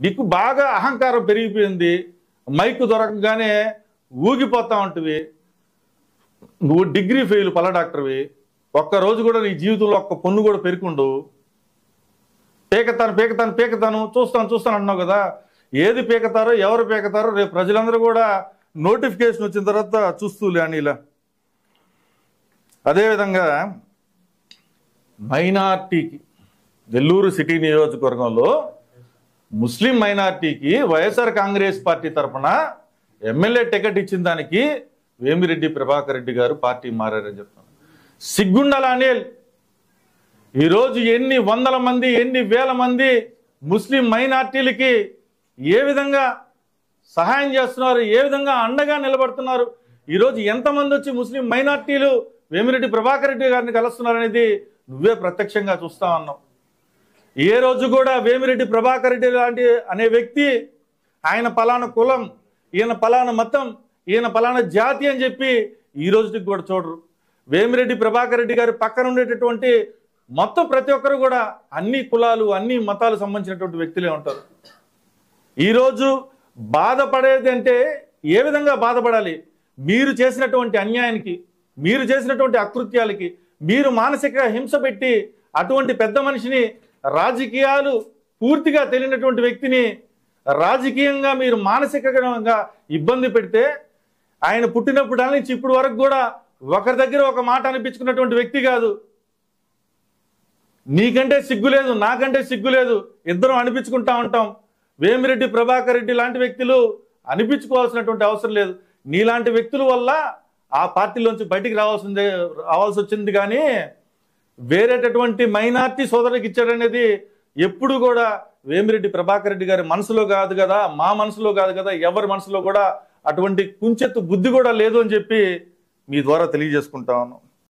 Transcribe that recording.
నీకు బాగా అహంకారం పెరిగిపోయింది, మైకు దొరకగానే ఊగిపోతా ఉంటివి. నువ్వు డిగ్రీ ఫెయిల్ పల్ల డాక్టర్వి, ఒక్కరోజు కూడా నీ జీవితంలో ఒక్క పొన్ను కూడా పెరుకుండు. పీకతాను చూస్తాను అన్నావు కదా. ఏది పీకతారో ఎవరు పీకతారో రేపు ప్రజలందరూ కూడా నోటిఫికేషన్ వచ్చిన తర్వాత చూస్తూలే అని ఇలా. అదేవిధంగా మైనార్టీకి వెల్లూరు సిటీ నియోజకవర్గంలో ముస్లిం మైనార్టీకి వైఎస్ఆర్ కాంగ్రెస్ పార్టీ తరఫున ఎమ్మెల్యే టికెట్ ఇచ్చిన దానికి వేమిరెడ్డి ప్రభాకర్ రెడ్డి గారు పార్టీ మారారని చెప్తాను. సిగ్గుండాల అనిల్, ఈరోజు ఎన్ని వందల మంది ఎన్ని వేల మంది ముస్లిం మైనార్టీలకి ఏ విధంగా సహాయం చేస్తున్నారు, ఏ విధంగా అండగా నిలబడుతున్నారు. ఈరోజు ఎంతమంది వచ్చి ముస్లిం మైనార్టీలు వేమిరెడ్డి ప్రభాకర్ రెడ్డి గారిని కలుస్తున్నారు అనేది నువ్వే ప్రత్యక్షంగా చూస్తా ఉన్నావు. ఏ రోజు కూడా వేమిరెడ్డి ప్రభాకర్ రెడ్డి లాంటి అనే వ్యక్తి ఆయన పలానా కులం, ఈయన పలానా మతం, ఈయన పలానా జాతి అని చెప్పి ఈ రోజుకి కూడా చూడరు. వేమిరెడ్డి ప్రభాకర్ రెడ్డి గారి పక్కన ఉండేటటువంటి మొత్తం ప్రతి ఒక్కరు కూడా అన్ని కులాలు అన్ని మతాలు సంబంధించినటువంటి వ్యక్తులే ఉంటారు. ఈరోజు బాధపడేది అంటే ఏ విధంగా బాధపడాలి? మీరు చేసినటువంటి అన్యాయానికి, మీరు చేసినటువంటి అకృత్యాలకి, మీరు మానసిక హింస పెట్టి అటువంటి పెద్ద మనిషిని, రాజకీయాలు పూర్తిగా తెలియనటువంటి వ్యక్తిని రాజకీయంగా మీరు మానసికంగా ఇబ్బంది పెడితే, ఆయన పుట్టినప్పుడు నుంచి ఇప్పుడు వరకు కూడా ఒకరి దగ్గర ఒక మాట అనిపించుకున్నటువంటి వ్యక్తి కాదు. నీకంటే సిగ్గు లేదు, నాకంటే సిగ్గు లేదు, ఇద్దరం అనిపించుకుంటా ఉంటాం. వేమిరెడ్డి ప్రభాకర్ రెడ్డి లాంటి వ్యక్తులు అనిపించుకోవాల్సినటువంటి అవసరం లేదు. నీలాంటి వ్యక్తుల వల్ల ఆ పార్టీలోంచి బయటికి రావాల్సి వచ్చింది. కానీ వేరేటటువంటి మైనార్టీ సోదరులకు ఇచ్చాడనేది ఎప్పుడు కూడా వేమిరెడ్డి ప్రభాకర్ రెడ్డి గారి మనసులో కాదు కదా, మా మనసులో కాదు కదా, ఎవరి మనసులో కూడా అటువంటి కుంచెత్తు బుద్ధి కూడా లేదు అని చెప్పి మీ ద్వారా తెలియజేసుకుంటా ఉన్నాం.